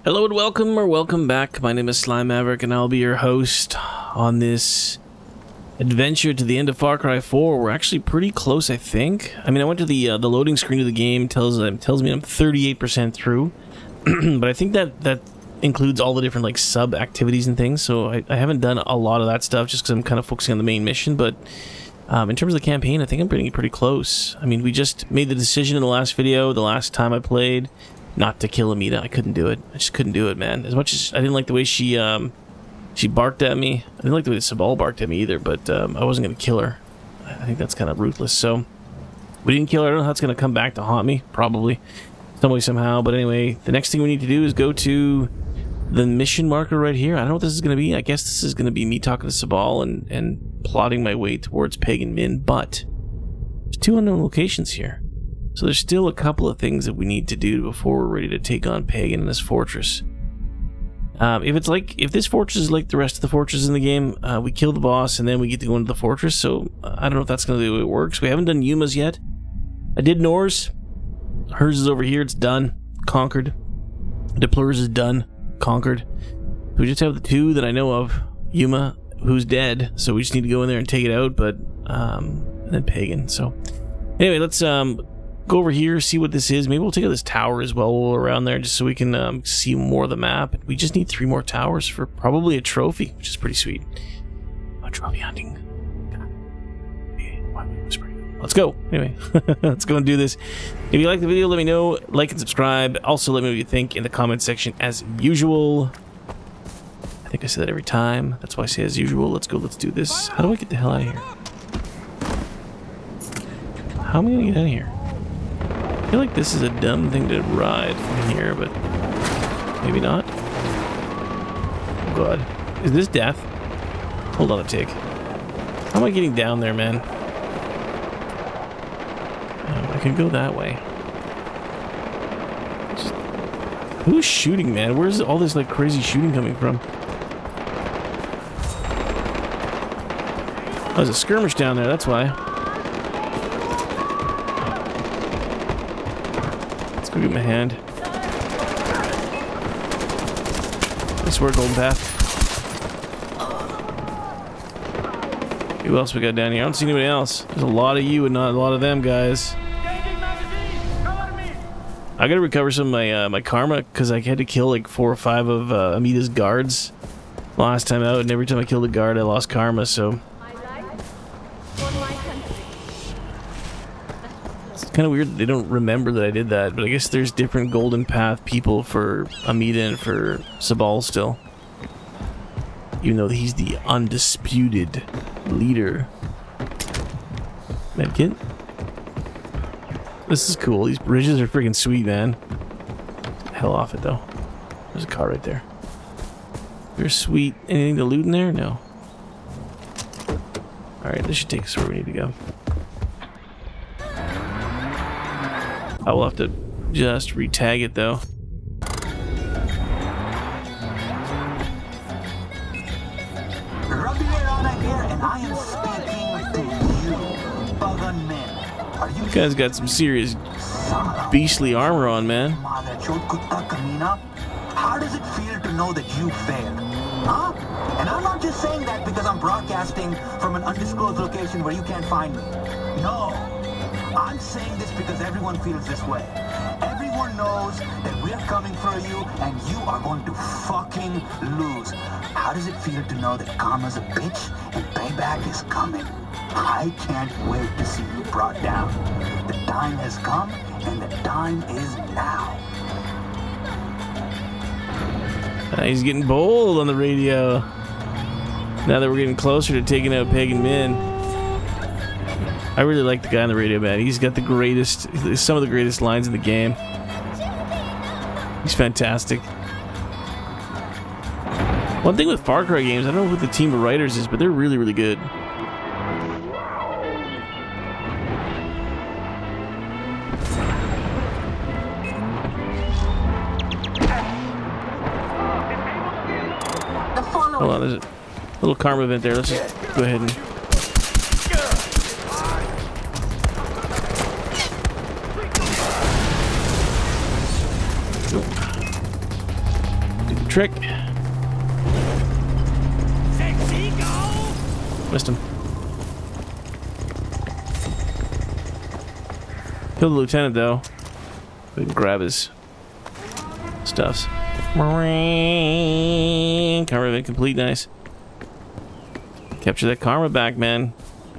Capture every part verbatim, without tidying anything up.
Hello and welcome or welcome back. My name is Slime Maverick and I'll be your host on this adventure to the end of Far Cry four. We're actually pretty close, I think. I mean, I went to the uh, the loading screen of the game, tells uh, tells me I'm thirty-eight percent through, but I think that that includes all the different like sub activities and things. So I, I haven't done a lot of that stuff just because I'm kind of focusing on the main mission. But um, in terms of the campaign, I think I'm pretty pretty close. I mean, we just made the decision in the last video, the last time I played, not to kill Amita. I couldn't do it. I just couldn't do it, man. As much as I didn't like the way she um, she barked at me, I didn't like the way Sabal barked at me either. But um, I wasn't gonna kill her. I think that's kind of ruthless. So we didn't kill her. I don't know how it's gonna come back to haunt me. Probably some way somehow. But anyway, the next thing we need to do is go to the mission marker right here. I don't know what this is gonna be. I guess this is gonna be me talking to Sabal and and plotting my way towards Pagan Min. But there's two unknown locations here. So there's still a couple of things that we need to do before we're ready to take on Pagan in this fortress. Um, if it's like, if this fortress is like the rest of the fortresses in the game, uh, we kill the boss and then we get to go into the fortress. So uh, I don't know if that's going to be the way it works. We haven't done Yuma's yet. I did Nor's. Hers is over here. It's done. Conquered. Depleurs is done. Conquered. We just have the two that I know of. Yuma, who's dead. So we just need to go in there and take it out. But, um, and then Pagan. So anyway, let's, um, go over here, see what this is. Maybe we'll take out this tower as well while we're around there, just so we can um, see more of the map. We just need three more towers for probably a trophy, which is pretty sweet. Oh, trophy hunting. Let's go. Anyway, let's go and do this. If you like the video, let me know. Like and subscribe. Also, let me know what you think in the comment section as usual. I think I say that every time. That's why I say as usual. Let's go. Let's do this. How do I get the hell out of here? How am I going to get out of here? I feel like this is a dumb thing to ride from here, but maybe not. Oh god. Is this death? Hold on a tick. How am I getting down there, man? Um, I can go that way. Just, who's shooting, man? Where's all this like crazy shooting coming from? Oh, there's a skirmish down there, that's why. Go get my hand. I swear, Golden Path. Who else we got down here? I don't see anybody else. There's a lot of you and not a lot of them, guys. I gotta recover some of my uh, my karma because I had to kill like four or five of uh, Amita's guards last time out, and every time I killed a guard, I lost karma. So. Kind of weird that they don't remember that I did that, but I guess there's different Golden Path people for Amita and for Sabal still. Even though he's the undisputed leader. Medkit? This is cool. These bridges are freaking sweet, man. Hell off it, though. There's a car right there. They're sweet. Anything to loot in there? No. Alright, this should take us where we need to go. I will have to just re-tag it though. You guys got some serious beastly armor on, man. How does it feel to know that you failed? Huh? And I'm not just saying that because I'm broadcasting from an undisclosed location where you can't find me. No. I'm saying this because everyone feels this way. Everyone knows that we're coming for you and you are going to fucking lose. How does it feel to know that karma's a bitch and payback is coming? I can't wait to see you brought down. The time has come and the time is now. Uh, he's getting bold on the radio. Now that we're getting closer to taking out Pagan Min. I really like the guy on the radio, man. He's got the greatest, some of the greatest lines in the game. He's fantastic. One thing with Far Cry games, I don't know who the team of writers is, but they're really, really good. Hold on, there's a little karma event there. Let's just go ahead and... Trick. Missed him. Killed the lieutenant though. We can grab his stuffs. Karma event complete, nice. Capture that karma back, man.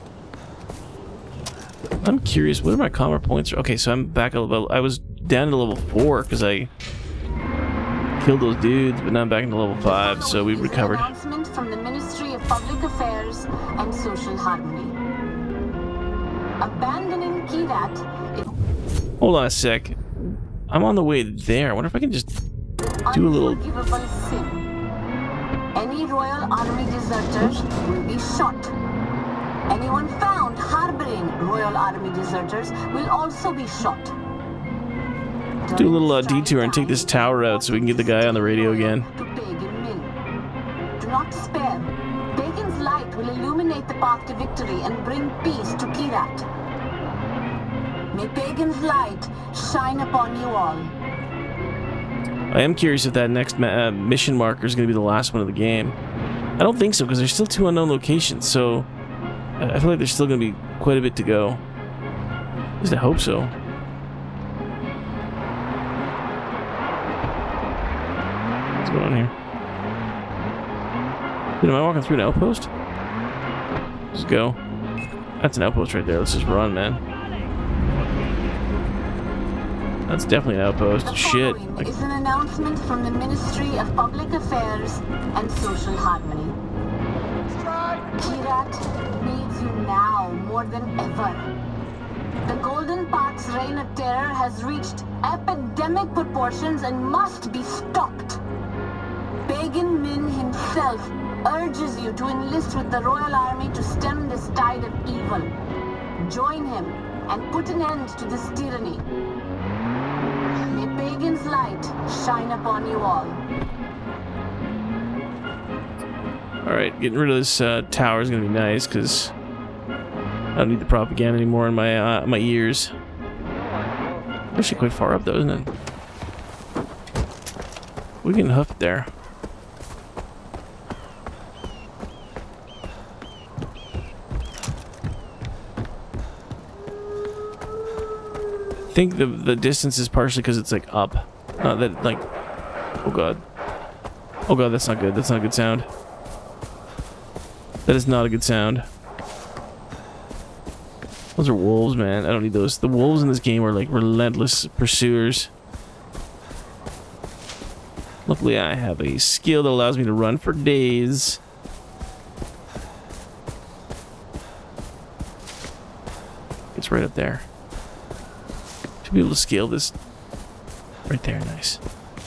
I'm curious, what are my karma points? Okay, so I'm back a level. I was down to level four because I killed those dudes, but now I'm back into level five, so we recovered. Announcement from the Ministry of Public Affairs and Social Harmony. Abandoning Kirat. Hold on a sec. I'm on the way there. I wonder if I can just do a little. Unforgivable sin. Any Royal Army deserters will be shot. Anyone found harboring Royal Army deserters will also be shot. Do a little uh, detour and take this tower out so we can get the guy on the radio again. To Pagan Min. Do not despair. Pagan's light will illuminate the path to victory and bring peace to Kirat. May Pagan's light shine upon you all. I am curious if that next ma uh, mission marker is going to be the last one of the game. I don't think so, because there's still two unknown locations, so I feel like there's still going to be quite a bit to go. At least I hope so. What's going on here? Dude, am I walking through an outpost? Let's go. That's an outpost right there. Let's just run, man. That's definitely an outpost. The Shit. following is an announcement from the Ministry of Public Affairs and Social Harmony. Kirat needs you now more than ever. The Golden Path's reign of terror has reached epidemic proportions and must be stopped. Pagan Min himself urges you to enlist with the Royal Army to stem this tide of evil. Join him and put an end to this tyranny. May Pagan's light shine upon you all. Alright, getting rid of this uh, tower is going to be nice, because I don't need the propaganda anymore in my uh, my ears. Actually quite far up though, isn't it? We can hoof it there. I think the the distance is partially because it's like up. Not that like, oh god. Oh god, that's not good. That's not a good sound. That is not a good sound. Those are wolves, man. I don't need those. The wolves in this game are like relentless pursuers. Luckily, I have a skill that allows me to run for days. It's right up there. Should be able to scale this. Right there, nice.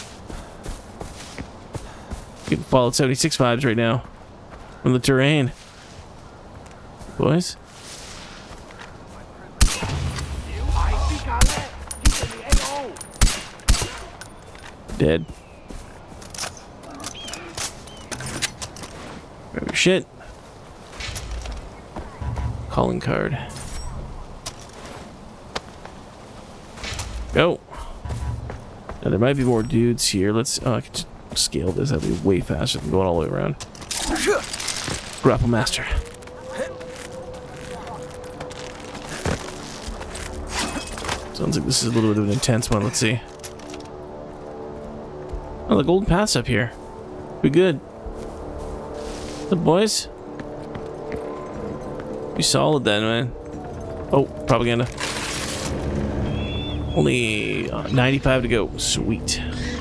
Getting Fallout seventy-six vibes right now. From the terrain. Boys? Dead. Grab your shit. Calling card. Go. Now there might be more dudes here. Let's. Oh, I can just scale this. That'll be way faster than going all the way around. Grapple master. Sounds like this is a little bit of an intense one. Let's see. Oh, the golden path's up here. We good. What's up, boys? Be solid then, man. Oh, propaganda. Only uh, ninety-five to go. Sweet.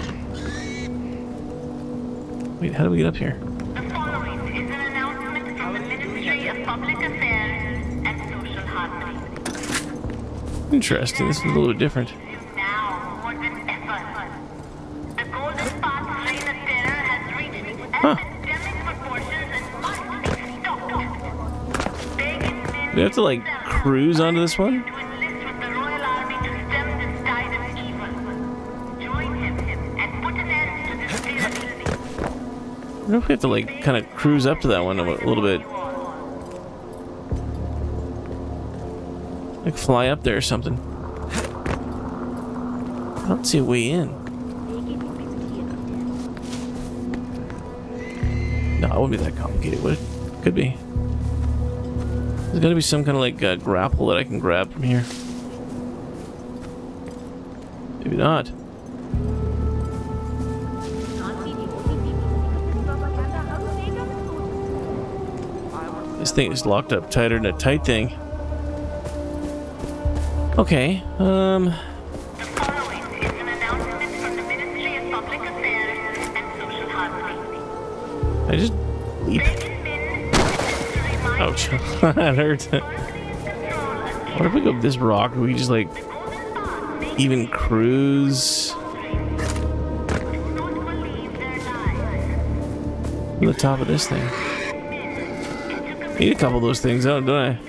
Wait, how do we get up here? The following is an announcement from the Ministry of Public Affairs and Social Harmony. Interesting. This is a little bit different. Now more than ever. The Golden Path's reign of terror has reached Huh. epidemic proportions and must be stopped. Pagan men Do we have to like cruise onto this one? to enlist with the Royal Army to stem this tide of evil. Join him and put an end to this tyranny. I wonder if we have to like kind of cruise up to that one a, li- a little bit. Like fly up there or something. I don't see a way in. No, it wouldn't be that complicated, would it? Could be. There's gotta be some kind of like uh, grapple that I can grab from here. Maybe not. This thing is locked up tighter than a tight thing. Okay, um... The following is an announcement from the Ministry of Public Affairs and Social Harmony. I just leap. Ouch. That hurt. What if we go up this rock? We just like even cruise to the top of this thing. Need a couple of those things out, don't I?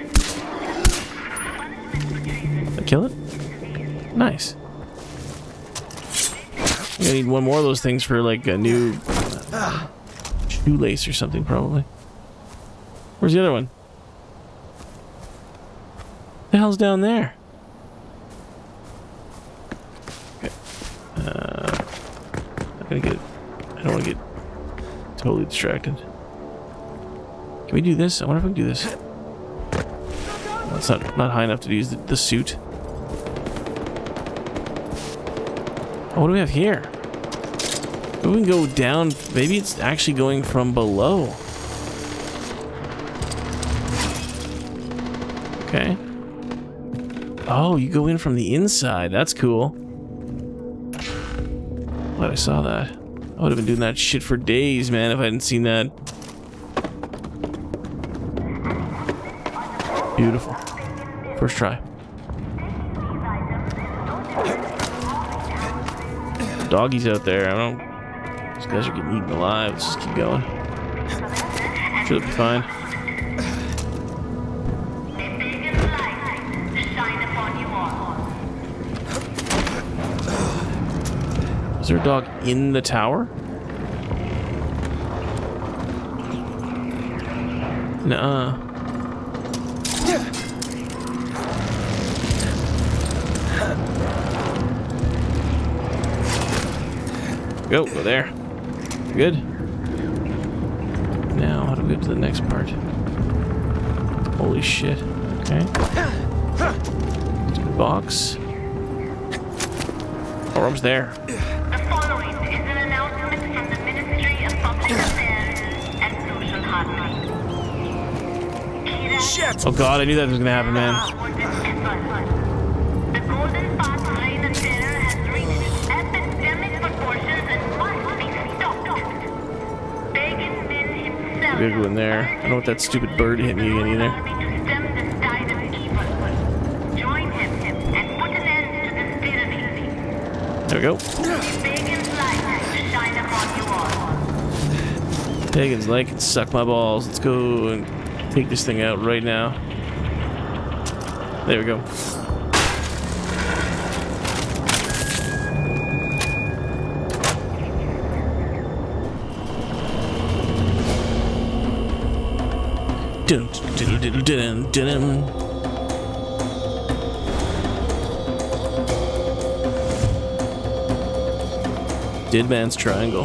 Did I kill it? Nice. I'm gonna need one more of those things for like a new uh, shoelace or something, probably. Where's the other one? The hell's down there? Okay. Uh, I'm gonna get. I don't want to get totally distracted. Can we do this? I wonder if we can do this. Well, it's not not high enough to use the, the suit. Oh, what do we have here? Maybe we can go down. Maybe it's actually going from below. Okay. Oh, you go in from the inside. That's cool. Glad I saw that. I would have been doing that shit for days, man, if I hadn't seen that. Beautiful. First try. Doggies out there. I don't. These guys are getting eaten alive. Let's just keep going. Should be fine. Is there a dog in the tower? Nuh-uh. Go, go there. Good. Now, how do we get to the next part? Holy shit. Okay. Box. Oh, almost there. The following is an announcement from the Ministry of Public Affairs and Social Harmony. Oh god, I knew that was gonna happen, man. The golden path reign of terror has reached epidemic proportions and must be stopped. Pagan Min himself. We gotta go in there. I don't know what that stupid bird hit me again either. Join him and put an end to this tyranny. There we go. Pagan's light shine upon you all. Pagan's light can suck my balls. Let's go and take this thing out right now. There we go. Dun, dun, dun, dun, dun, dun. Dead Man's Triangle.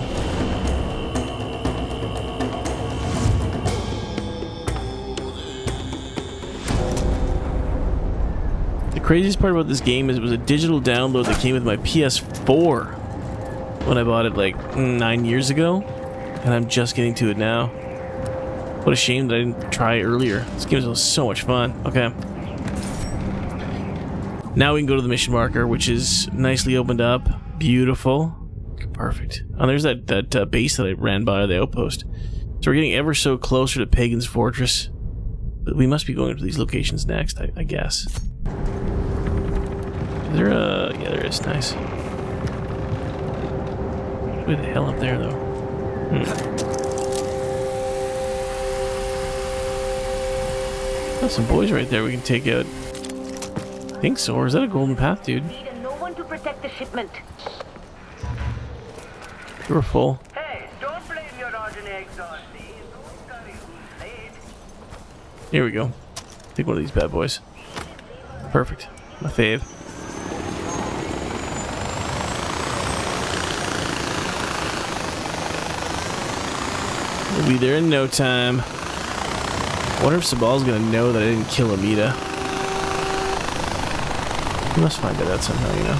The craziest part about this game is it was a digital download that came with my P S four when I bought it like nine years ago, and I'm just getting to it now. What a shame that I didn't try earlier. This game was so much fun. Okay. Now we can go to the mission marker, which is nicely opened up. Beautiful. Perfect. Oh, there's that, that uh, base that I ran by, the outpost. So we're getting ever so closer to Pagan's Fortress. But we must be going to these locations next, I, I guess. Is there a... yeah, there is. Nice. Where the hell up there, though? Hmm. Got some boys right there we can take out. I think so. Or is that a golden path, dude? No one to protect the shipment. You were full. Hey, don't blame your rotten eggs on me. Don't worry who's late. Here we go. Take one of these bad boys. Perfect. My fave. We'll be there in no time. I wonder if Sabal's gonna know that I didn't kill Amita. We must find that out somehow, you know.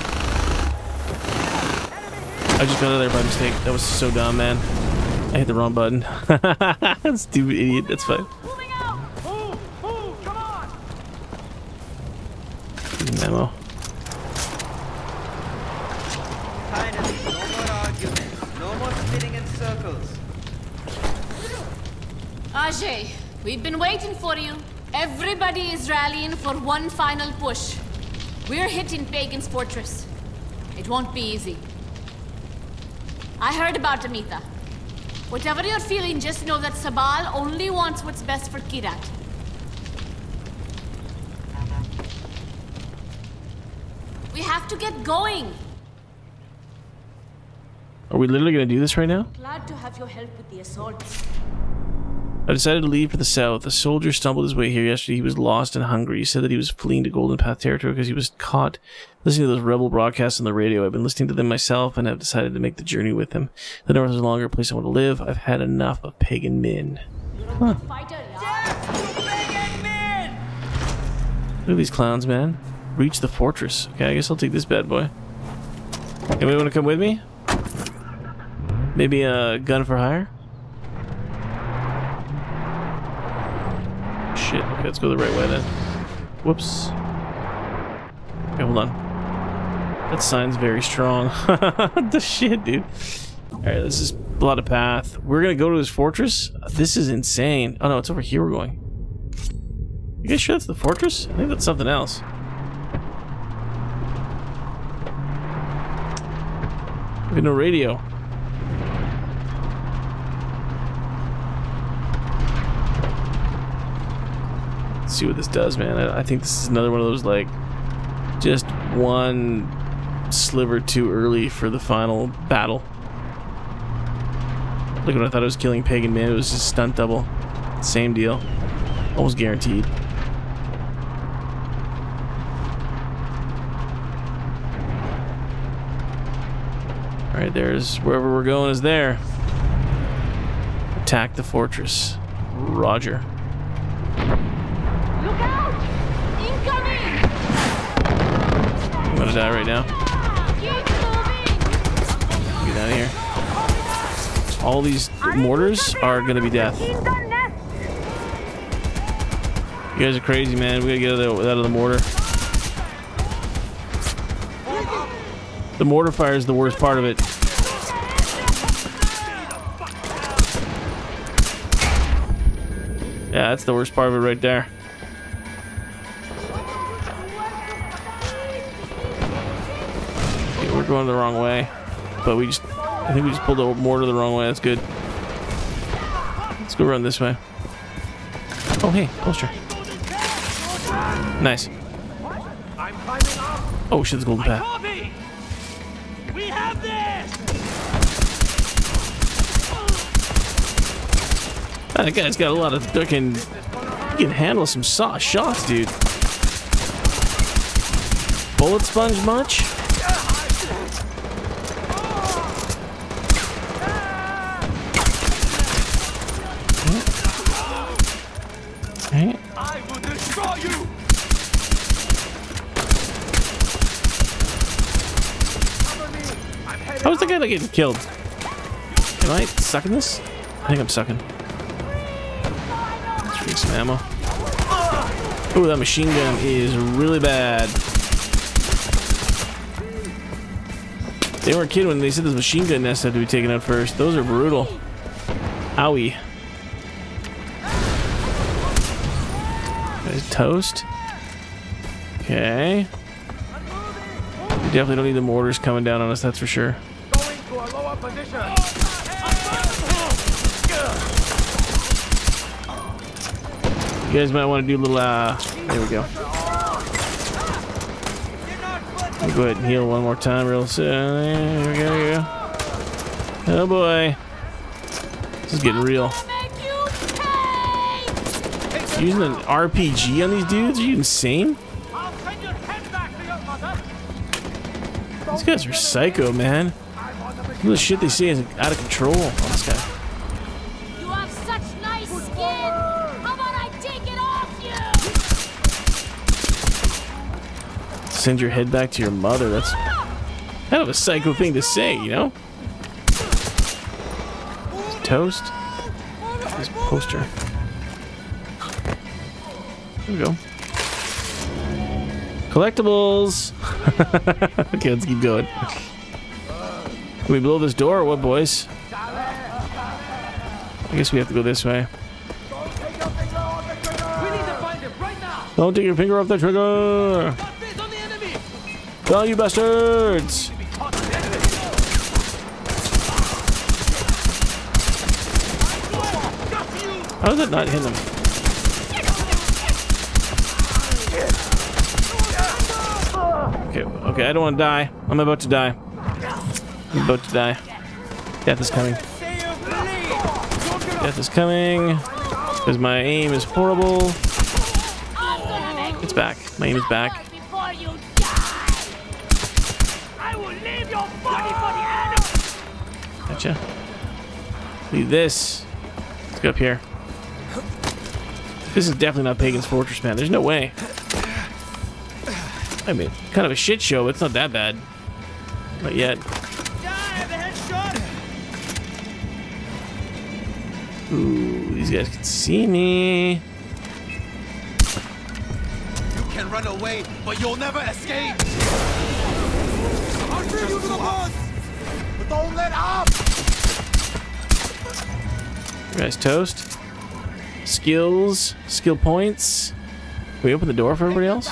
I just got out of there by mistake. That was so dumb, man. I hit the wrong button. Stupid idiot. That's fine. Moving out! Move! Move! Come on! Memo. Finally, no more arguments. No more spinning in circles. Ajay, we've been waiting for you. Everybody is rallying for one final push. We're hitting Pagan's fortress. It won't be easy. I heard about Amita. Whatever you're feeling, just know that Sabal only wants what's best for Kirat. We have to get going. Are we literally gonna do this right now? Glad to have your help with the assault. I decided to leave for the south. A soldier stumbled his way here yesterday. He was lost and hungry. He said that he was fleeing to Golden Path territory because he was caught listening to those rebel broadcasts on the radio. I've been listening to them myself and have decided to make the journey with him. The north is no longer a place I want to live. I've had enough of pagan men. Huh. Fighter, Look at these clowns, man. Reach the fortress. Okay, I guess I'll take this bad boy. Anybody want to come with me? Maybe a gun for hire? Shit, okay, let's go the right way then. Whoops. Okay, hold on. That sign's very strong. The shit, dude. Alright, this is blot a path. We're gonna go to this fortress? This is insane. Oh no, it's over here we're going. You guys sure that's the fortress? I think that's something else. We have no radio. See what this does, man. I, I think this is another one of those, like, just one sliver too early for the final battle. Look, when I thought I was killing Pagan Man, it was just stunt double. Same deal. Almost guaranteed. Alright, there's wherever we're going is there. Attack the fortress. Roger. look out! Incoming! I'm gonna die right now. Keep moving! Get out of here. All these mortars are gonna be death. You guys are crazy, man. We gotta get out of the, out of the mortar. The mortar fire is the worst part of it. Yeah, that's the worst part of it right there. Okay, we're going the wrong way, but we just, I think we just pulled the mortar the wrong way. That's good. Let's go run this way. Oh, hey, poster. Nice. Oh shit, it's golden path. We have this! That guy's got a lot of fucking. He can handle some saw shots, dude. Bullet sponge much? Okay. I will destroy you! How is the guy not getting killed? Am I sucking this? I think I'm sucking. Let's drink some ammo. Oh, that machine gun is really bad. They weren't kidding when they said this machine gun nest had to be taken out first. Those are brutal. Owie. There's toast. Okay. We definitely don't need the mortars coming down on us, that's for sure. Going to a lower position. You guys might want to do a little, uh, there we go. Let me go ahead and heal one more time real soon. There we go, there we go. Oh boy. This is getting real. Using an R P G on these dudes? Are you insane? I'll send your head back to your mother. These guys are psycho, man. Look at the shit they say is out of control on this guy. You have Send your head back to your mother. That's kind of a psycho thing to say, you know? Toast. This poster. There we go. Collectibles! Okay, let's keep going. Can we blow this door or what, boys? I guess we have to go this way. Don't take your finger off the trigger! Down, you bastards! How does that not hit them? Okay, okay, I don't want to die. I'm about to die. I'm about to die. Death is coming. Death is coming. Because my aim is horrible. It's back. My aim is back. Gotcha. Leave this. Let's go up here. This is definitely not Pagan's Fortress, man. There's no way. I mean, kind of a shit show, but it's not that bad. Not yet. Ooh, these guys can see me. You can run away, but you'll never escape. I'll bring you to the boss, but don't let up. You guys toast. Skills, skill points. Can we open the door for everybody else?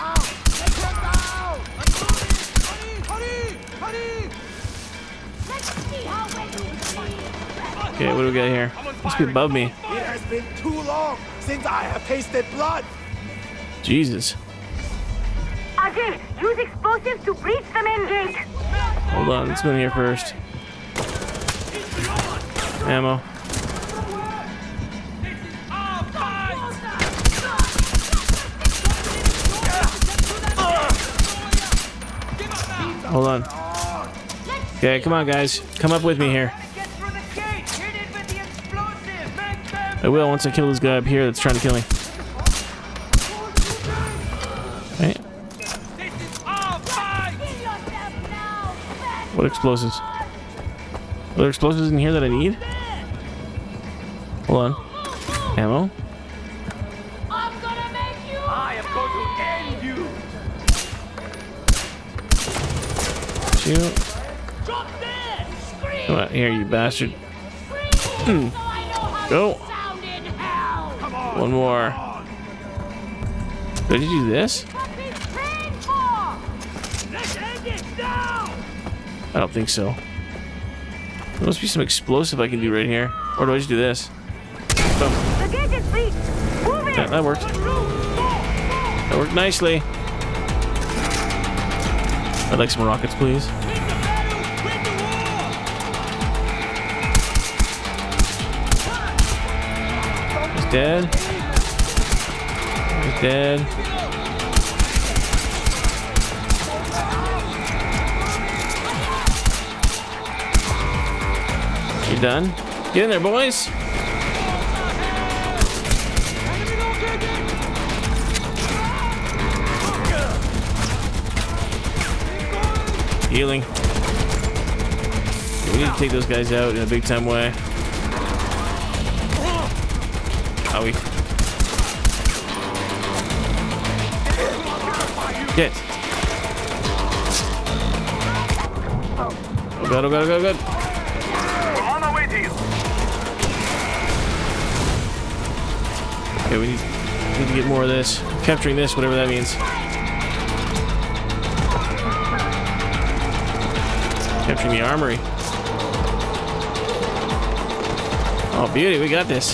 Okay, what do we got here? Must be above me. It has been too long since I have tasted blood. Jesus. Ajay, use explosives to breach the main gate. Hold on, let's go in here first. Ammo. Hold on. Okay, come on, guys. Come up with me here. I will once I kill this guy up here that's trying to kill me. Right. What explosives? Are there explosives in here that I need? Hold on. Ammo. I'm gonna make you. I am going to end you. Shoot. Come on, here, you bastard. Mm. Go. One more. Did you do this? I don't think so. There must be some explosive I can do right here. Or do I just do this? Boom. Yeah, that worked. That worked nicely. I'd like some rockets, please. He's dead. He's dead. You done? Get in there, boys. Healing. Okay, we need to take those guys out in a big time way. Owie. Get. Oh god, oh god, oh god, oh god. We're on our way to you. Okay, we need, need to get more of this. Capturing this, whatever that means. Capturing the armory. Oh, beauty, we got this.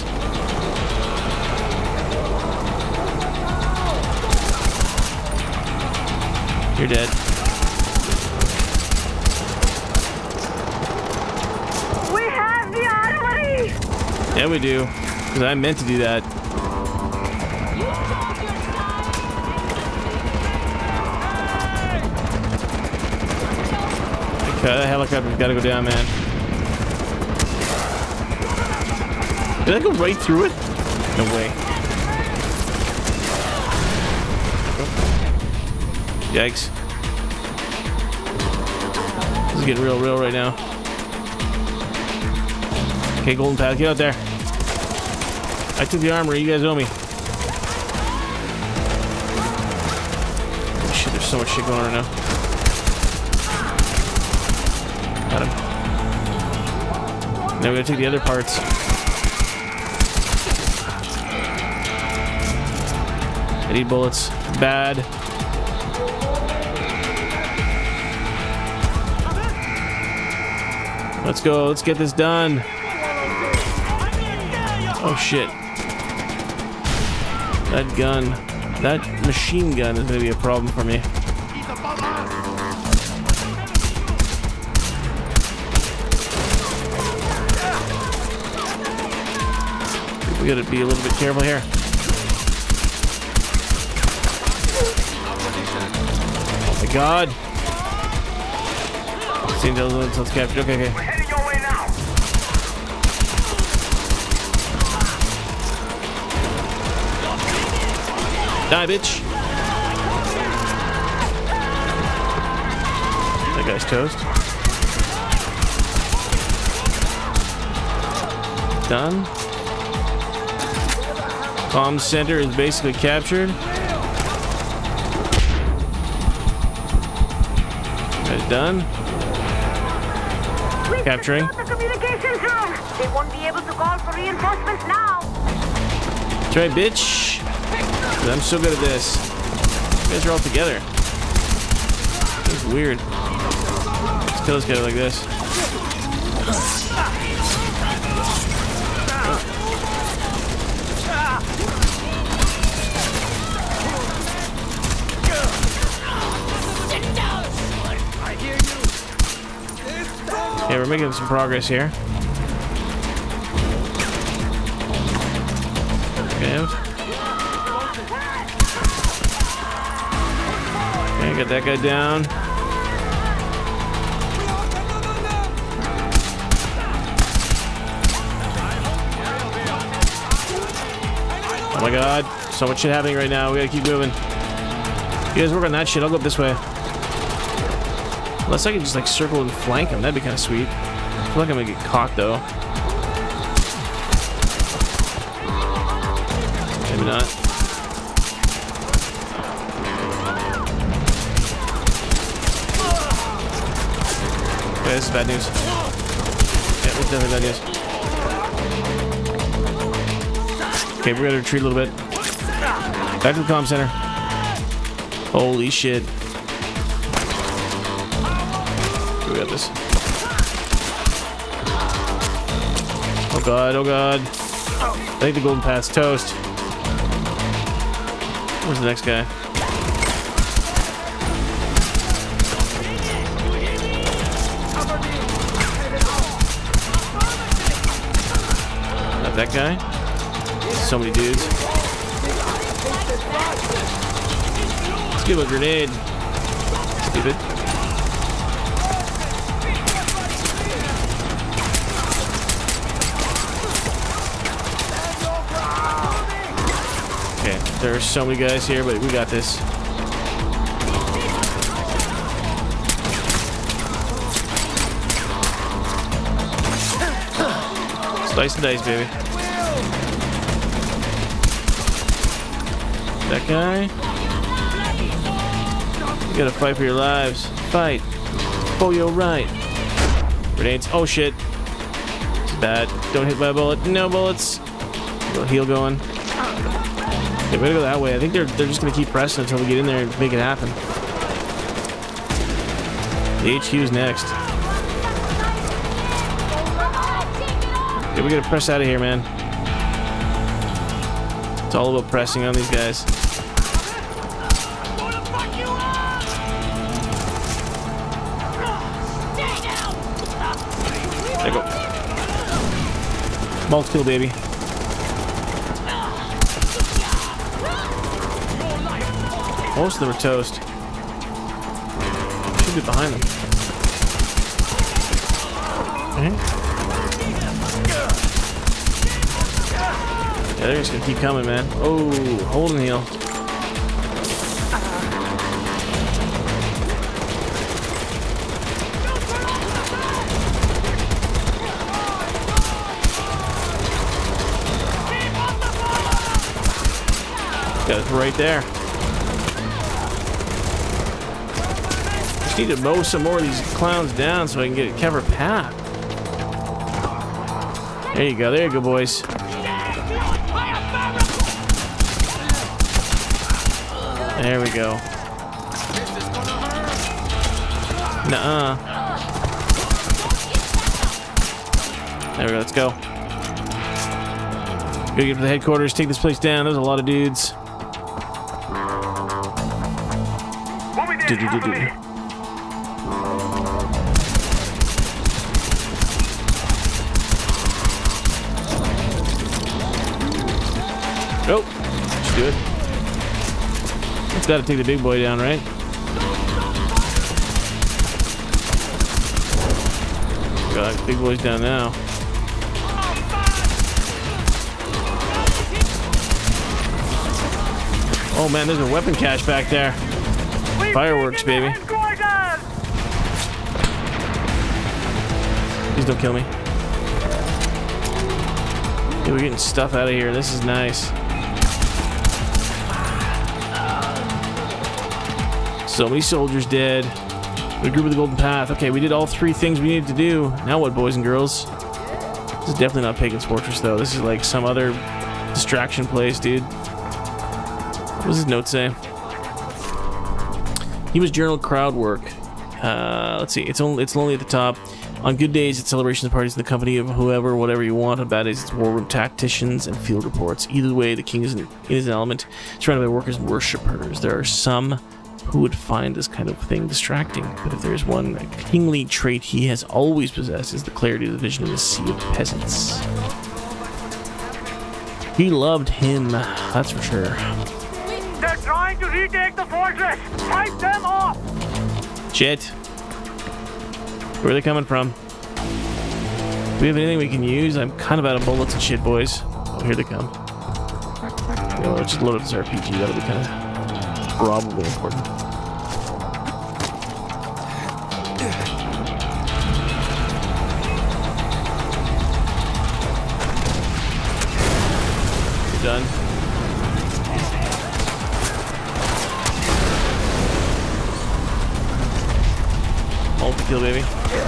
You're dead. We have the armory. Yeah, we do. Because I meant to do that. Okay, that helicopter's gotta go down, man. Did I go right through it? No way. Yikes. is getting real, real right now. Okay, golden path, get out there. I took the armor, you guys owe me. Oh, shit, there's so much shit going on right now. Got him. Now we gotta take the other parts. I need bullets. Bad. Let's go. Let's get this done. Oh shit. That gun. That machine gun is gonna be a problem for me. We gotta be a little bit careful here. Oh my god. Seems let's, let's capture. Okay, okay. We're heading your way now. Die, bitch. That guy's toast. Done. Comm center is basically captured. That's done. Capturing. The communications room. They won't be able to call for reinforcements now. That's right, bitch. I'm so good at this. You guys are all together. It's weird. Let's kill this guy like this. Okay, we're making some progress here. Okay. Okay, get that guy down. Oh my god, so much shit happening right now. We gotta keep moving. You guys work on that shit, I'll go up this way. Unless I can just like circle and flank him, that'd be kind of sweet. I feel like I'm gonna get caught though. Maybe not. Okay, this is bad news. Yeah, this is definitely bad news. Okay, we're gonna retreat a little bit. Back to the comm center. Holy shit. We got this. Oh god, oh god. I think the golden path's toast. Where's the next guy? Not that guy. So many dudes. Let's give him a grenade. Stupid. Okay, there are so many guys here, but we got this. Slice and dice, baby. That guy. You gotta fight for your lives. Fight. Oh, you're right. Grenades. Oh shit. It's bad. Don't hit by a bullet. No bullets. Little heal going. Okay, we're gonna go that way. I think they're they're just gonna keep pressing until we get in there and make it happen. The H Q's next. Okay, we gotta press out of here, man. It's all about pressing on these guys. There you go. Multi-kill, baby. Most of them are toast. Should be behind them. Okay. Yeah, they're just gonna keep coming, man. Oh, hold and heal. Got it right there. Just need to mow some more of these clowns down so I can get a cover path. There you go. There you go, boys. There we go. Nuh-uh. There we go. Let's go. Go get to the headquarters. Take this place down. There's a lot of dudes. Do, do, do, do. Nope. Let's do it. It's got to take the big boy down, right? God, big boy's down now. Oh man, there's a weapon cache back there. Fireworks, baby. Please don't kill me. Yeah, we're getting stuff out of here. This is nice. So many soldiers dead. We grew with the golden path. Okay, we did all three things we needed to do. Now what, boys and girls? This is definitely not Pagan's Fortress, though. This is like some other distraction place, dude. What does his note say? He was journal crowd work. Uh, let's see. It's only it's lonely at the top. On good days, it's celebrations parties in the company of whoever, whatever you want. On bad days, it's war room tacticians and field reports. Either way, the king is in, is an element surrounded by workers and worshippers. There are some who would find this kind of thing distracting, but if there's one kingly trait he has always possessed, is the clarity of the vision of the sea of peasants. He loved him, that's for sure. They're trying to retake the fortress! Fight them off! Shit. Where are they coming from? Do we have anything we can use? I'm kind of out of bullets and shit, boys. Oh, here they come. You know, let's just load up this R P G, that'll be kind of probably important. You're done. Multi-kill, baby.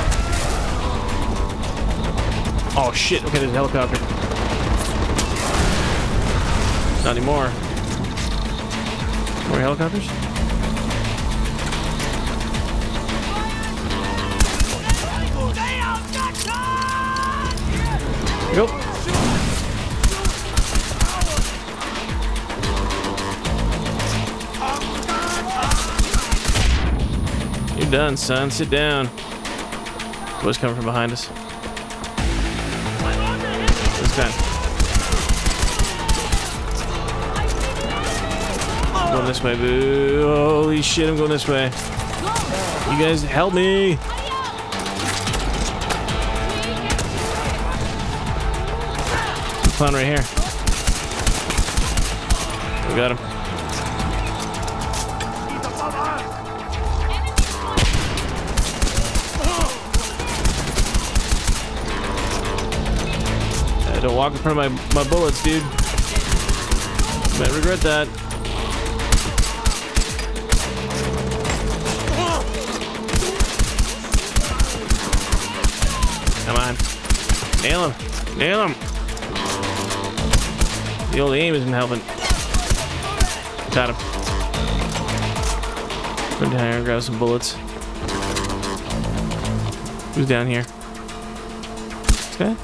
Oh shit, okay, there's a helicopter. Not anymore. More helicopters? Nope. You're done, son. Sit down. What's coming from behind us? This guy. I'm going this way, boo. Holy shit, I'm going this way. You guys help me. Clown right here. We got him. Uh, don't walk in front of my, my bullets, dude. You might regret that. Come on. Nail him. Nail him. The old aim isn't helping. Got him. Run down here and grab some bullets. Who's down here? This guy?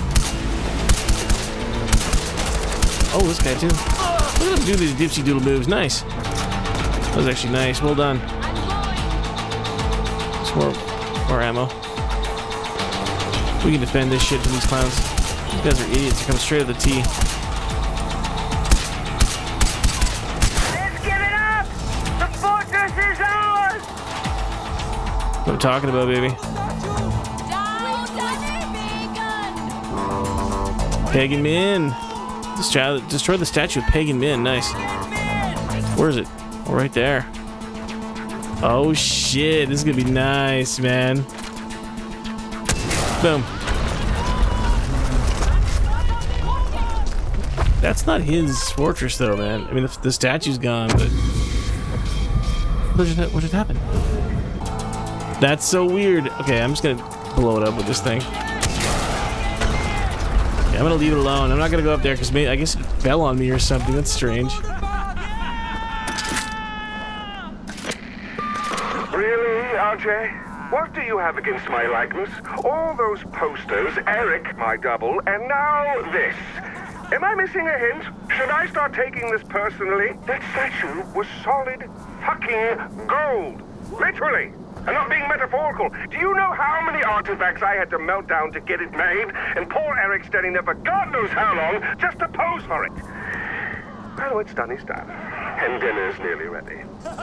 Oh, this guy too. Look at him do these dipsy doodle moves. Nice. That was actually nice. Well done. Some more, more ammo. We can defend this shit from these clowns. These guys are idiots. They're coming straight at the T. Let's give it up! The fortress is ours! What I'm talking about, baby. Pagan Min. Destroy, destroy the statue of Pagan Min. Nice. Where is it? Oh, right there. Oh shit! This is gonna be nice, man. Boom. That's not his fortress, though, man. I mean, the, the statue's gone, but what just, what just happened? That's so weird. Okay, I'm just gonna blow it up with this thing. Okay, I'm gonna leave it alone. I'm not gonna go up there because maybe I guess it fell on me or something. That's strange. Really, R J? What do you have against my likeness? All those posters, Eric, my double, and now this. Am I missing a hint? Should I start taking this personally? That statue was solid fucking gold. Literally. I'm not being metaphorical. Do you know how many artifacts I had to melt down to get it made? And poor Eric standing there for God knows how long just to pose for it. Well, it's done, it's done. And dinner's nearly ready.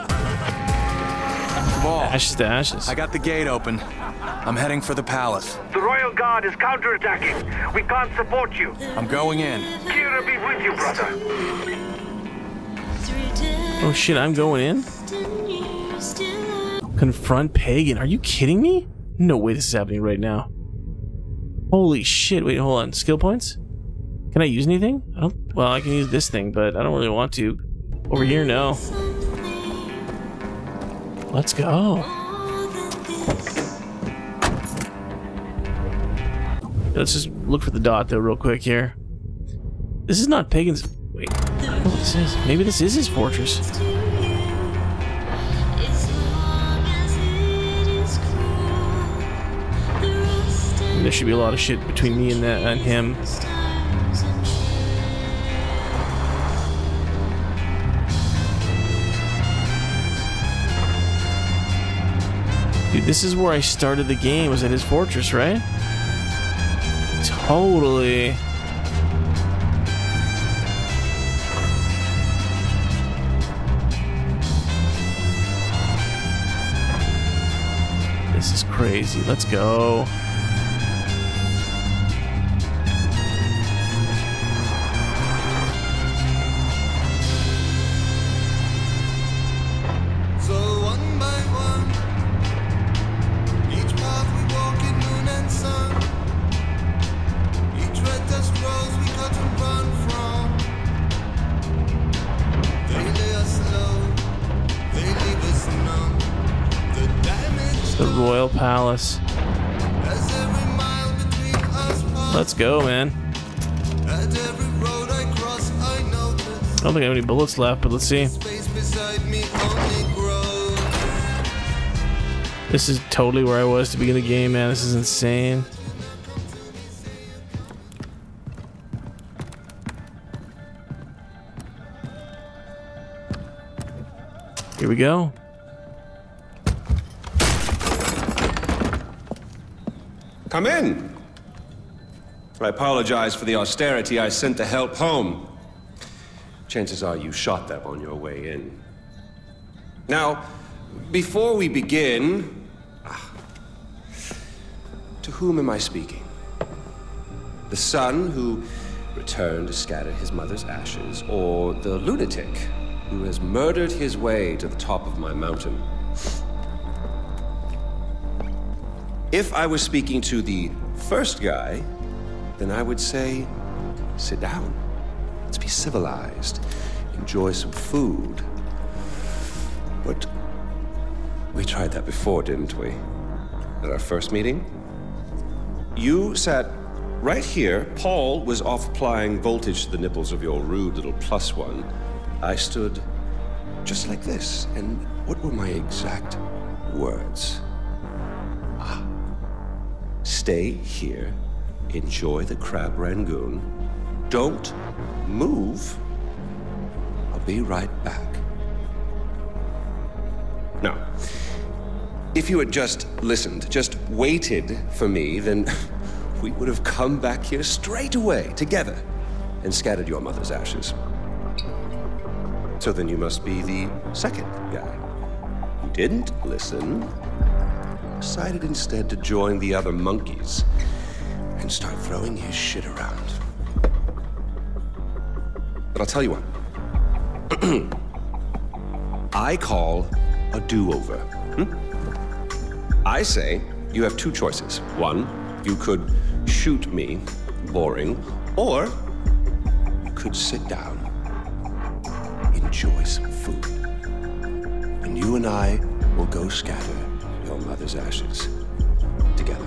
Ball. Ashes to ashes. I got the gate open. I'm heading for the palace. The Royal Guard is counterattacking. We can't support you. I'm going in. Kira be with you, brother. Oh shit, I'm going in? Confront Pagan. Are you kidding me? No way this is happening right now. Holy shit. Wait, hold on. Skill points? Can I use anything? I don't. Well, I can use this thing, but I don't really want to. Over here, no. Let's go. Let's just look for the dot, though, real quick here. This is not Pagan's... Wait. I don't know what this is. Maybe this is his fortress. There should be a lot of shit between me and, that, and him. Dude, this is where I started the game, was at his fortress, right? Totally. This is crazy. Let's go. The Royal Palace. Let's go, man. I don't think I have any bullets left, but let's see. This is totally where I was to begin the game, man. This is insane. Here we go. Come in. I apologize for the austerity I sent to help home. Chances are you shot them on your way in. Now, before we begin, to whom am I speaking? The son who returned to scatter his mother's ashes, or the lunatic who has murdered his way to the top of my mountain? If I was speaking to the first guy, then I would say, sit down. Let's be civilized. Enjoy some food. But we tried that before, didn't we? At our first meeting? You sat right here. Paul was off applying voltage to the nipples of your rude little plus one. I stood just like this. And what were my exact words? Ah. Stay here, enjoy the crab rangoon, don't move, I'll be right back. Now, if you had just listened, just waited for me, then we would have come back here straight away, together, and scattered your mother's ashes. So then you must be the second guy who didn't listen, decided instead to join the other monkeys and start throwing his shit around. But I'll tell you what. I call a do-over. Hmm? I say you have two choices. One, you could shoot me, boring, or you could sit down, enjoy some food, and you and I will go scatter your mother's ashes together.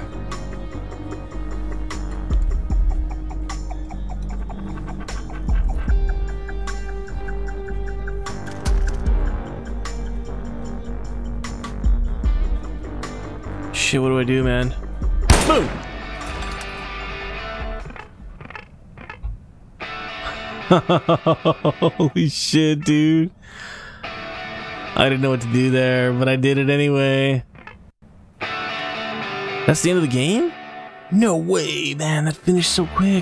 Shit, what do I do, man? Boom! Holy shit, dude. I didn't know what to do there, but I did it anyway. That's the end of the game? No way, man. That finished so quick.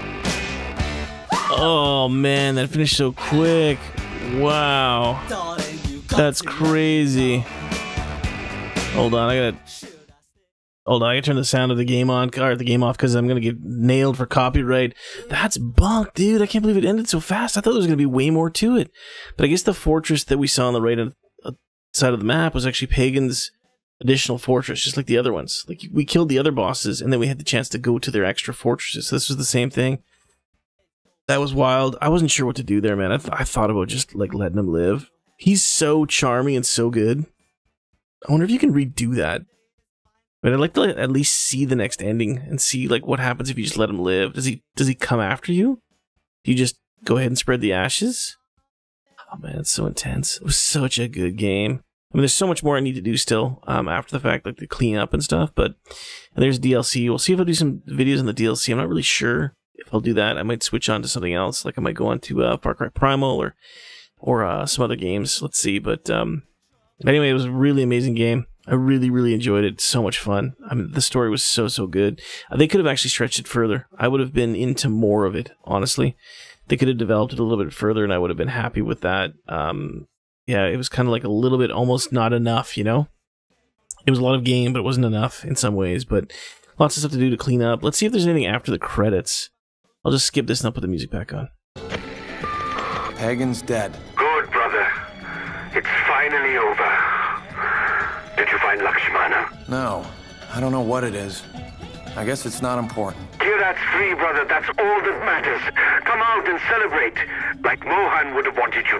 Oh, man. That finished so quick. Wow. That's crazy. Hold on. I gotta... Hold on, I can turn the sound of the game on, or the game off, because I'm gonna get nailed for copyright. That's bunk, dude. I can't believe it ended so fast. I thought there was gonna be way more to it. But I guess the fortress that we saw on the right side of the map was actually Pagan's additional fortress, just like the other ones. Like, we killed the other bosses, and then we had the chance to go to their extra fortresses. So this was the same thing. That was wild. I wasn't sure what to do there, man. I, th I thought about just, like, letting him live. He's so charming and so good. I wonder if you can redo that. But I'd like to at least see the next ending and see like what happens if you just let him live. Does he does he come after you? Do you just go ahead and spread the ashes? Oh man, it's so intense. It was such a good game. I mean, there's so much more I need to do still um, after the fact, like the clean up and stuff. But and there's D L C. We'll see if I'll do some videos on the D L C. I'm not really sure if I'll do that. I might switch on to something else. Like I might go on to uh, Far Cry Primal or or uh, some other games. Let's see. But um, anyway, it was a really amazing game. I really, really enjoyed it. So much fun. I mean, the story was so, so good. Uh, they could have actually stretched it further. I would have been into more of it, honestly. They could have developed it a little bit further, and I would have been happy with that. Um, yeah, it was kind of like a little bit almost not enough, you know? It was a lot of game, but it wasn't enough in some ways. But lots of stuff to do to clean up. Let's see if there's anything after the credits. I'll just skip this and I'll put the music back on. Pagan's dead. Good, brother. It's finally over. Did you find Lakshmana? No, I don't know what it is. I guess it's not important. Kirat's free, brother. That's all that matters. Come out and celebrate, like Mohan would have wanted you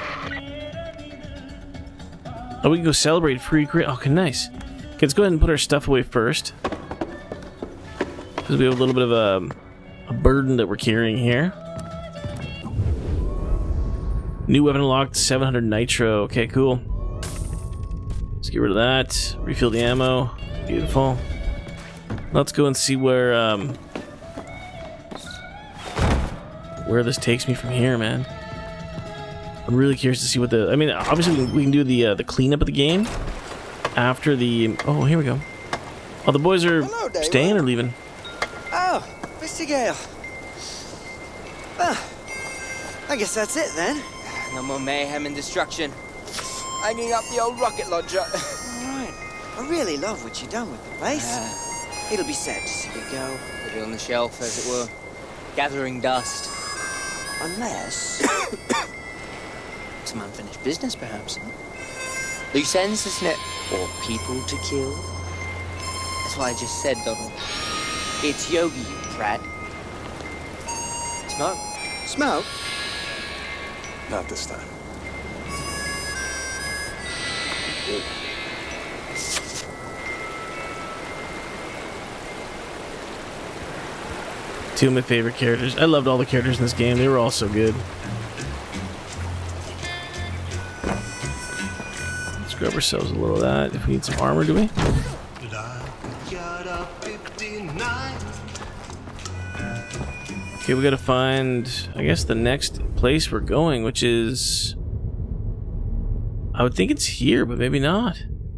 to. Oh, we can go celebrate free cre- Okay, nice. Okay, let's go ahead and put our stuff away first. Because we have a little bit of a, a burden that we're carrying here. New weapon unlocked, seven hundred nitro. Okay, cool. Let's get rid of that. Refill the ammo. Beautiful. Let's go and see where um, where this takes me from here, man. I'm really curious to see what the. I mean, obviously we can, we can do the uh, the cleanup of the game after the. Oh, here we go. Oh, the boys are Hello, staying or leaving? Oh, Mister Gale. Well, I guess that's it then. No more mayhem and destruction. Hanging up the old rocket launcher. Alright. I really love what you've done with the place. Yeah. It'll be sad to see it go. Put it on the shelf, as it were. Gathering dust. Unless... some unfinished business, perhaps. Huh? Loose ends, isn't it? Or people to kill. That's what I just said, Donald. It's Yogi, you prat. Smoke? Smoke? Not this time. Two of my favorite characters. I loved all the characters in this game. They were all so good. Let's grab ourselves a little of that. If we need some armor, do we? Okay, we gotta find, I guess, the next place we're going, which is... I would think it's here, but maybe not.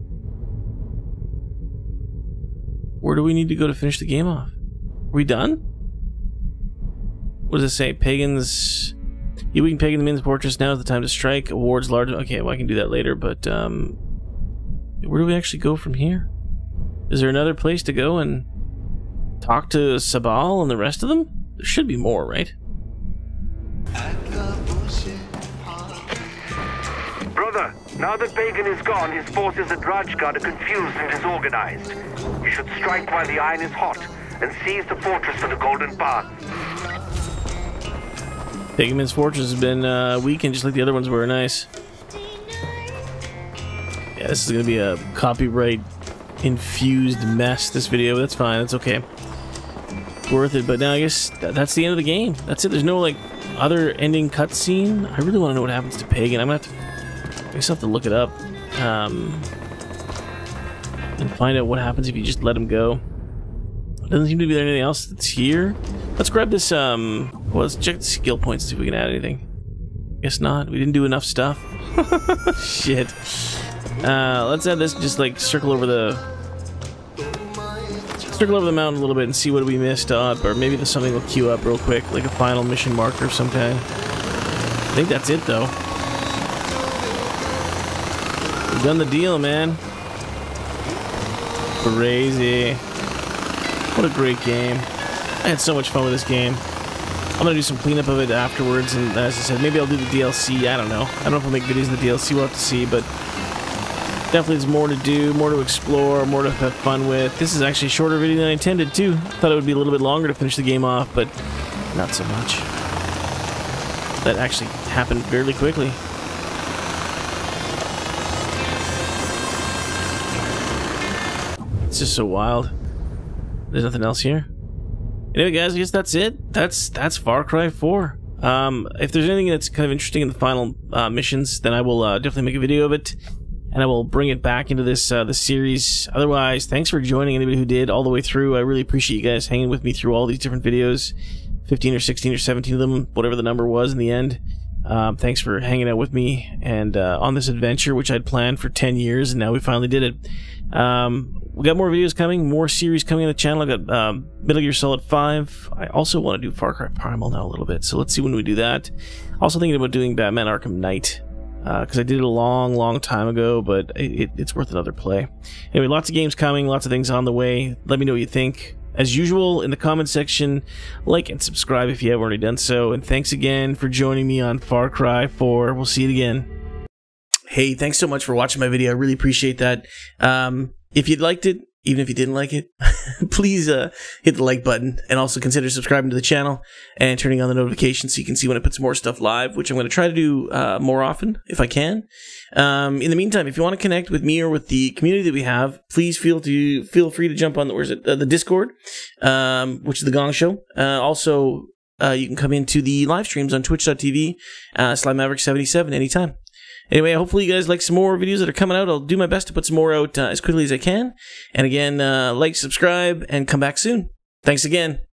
Where do we need to go to finish the game off? Are we done? What does it say? Pagans... You weaken Pagan the Min's Fortress. Now is the time to strike. Awards large... Okay, well, I can do that later, but... um, where do we actually go from here? Is there another place to go and talk to Sabal and the rest of them? There should be more, right? Brother, now that Pagan is gone, his forces at Rajgad are confused and disorganized. You should strike while the iron is hot and seize the fortress for the Golden Path. Pigman's Fortress has been uh, weakened just like the other ones were. Nice. Yeah, this is going to be a copyright-infused mess, this video. That's fine. That's okay. Worth it. But now I guess th that's the end of the game. That's it. There's no, like, other ending cutscene. I really want to know what happens to Pagan. I'm going to have to... I guess I'll have to look it up. Um, and find out what happens if you just let him go. Doesn't seem to be there anything else that's here. Let's grab this, um... well, let's check the skill points and see if we can add anything. Guess not. We didn't do enough stuff. Shit. Uh, let's add this, just like circle over the circle over the mountain a little bit and see what we missed up, or maybe there's something will queue up real quick, like a final mission marker of some kind. I think that's it though. We've done the deal, man. Crazy. What a great game. I had so much fun with this game. I'm gonna do some cleanup of it afterwards, and as I said, maybe I'll do the D L C. I don't know. I don't know if I'll make videos in the D L C. We'll have to see, but definitely there's more to do, more to explore, more to have fun with. This is actually a shorter video than I intended, too. I thought it would be a little bit longer to finish the game off, but not so much. That actually happened fairly quickly. It's just so wild. There's nothing else here. Anyway, guys, I guess that's it. That's that's Far Cry four. Um, if there's anything that's kind of interesting in the final uh, missions, then I will uh, definitely make a video of it. And I will bring it back into this uh, this series. Otherwise, thanks for joining, anybody who did all the way through. I really appreciate you guys hanging with me through all these different videos. fifteen or sixteen or seventeen of them, whatever the number was in the end. Um, thanks for hanging out with me and uh, on this adventure, which I'd planned for ten years, and now we finally did it. Um, we got more videos coming, more series coming on the channel. I got um, Metal Gear Solid five. I also want to do Far Cry Primal now a little bit, so let's see when we do that. Also thinking about doing Batman Arkham Knight. Because uh, I did it a long, long time ago, but it, it's worth another play. Anyway, lots of games coming, lots of things on the way. Let me know what you think. As usual, in the comment section, like and subscribe if you haven't already done so. And thanks again for joining me on Far Cry four. We'll see you again. Hey, thanks so much for watching my video. I really appreciate that. Um, if you liked it, even if you didn't like it, please uh, hit the like button, and also consider subscribing to the channel and turning on the notifications so you can see when I put some more stuff live, which I'm going to try to do uh, more often if I can. Um, in the meantime, if you want to connect with me or with the community that we have, please feel to feel free to jump on the, where's it, uh, the Discord, um, which is the Gongshow. Uh, also, uh, you can come into the live streams on twitch dot t v uh, Slime Maverick seventy-seven anytime. Anyway, hopefully you guys like some more videos that are coming out. I'll do my best to put some more out uh, as quickly as I can. And again, uh, like, subscribe, and come back soon. Thanks again.